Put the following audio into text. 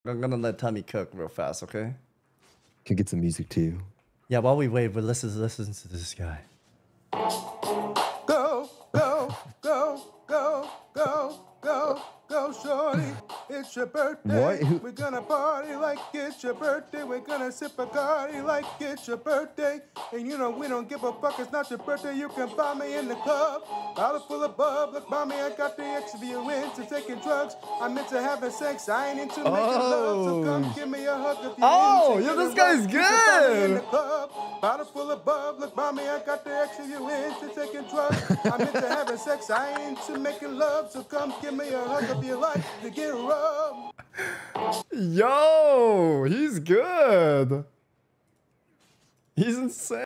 I'm gonna let Tommy cook real fast, okay? Can get some music too. Yeah, while we wait, but listen to this guy. Go, go, go, go, go, go, go, shorty. It's your birthday. What? We're gonna party like it's your birthday. We're gonna sip a Bacardi like it's your birthday. And you know we don't give a fuck, it's not your birthday. You can find me in the club, bottle full of bub. Look, mommy, I got the extra you into taking drugs. I'm into having sex, I ain't into making love. So come give me a hug if you're into yo, this getting guy's rough. You can find me in the good. club, bottle full of bub. Look, mommy, I got the extra you into taking drugs. I'm into having sex, I ain't into making love. So come give me a hug if you like to get rubbed. Yo, he's good. He's insane.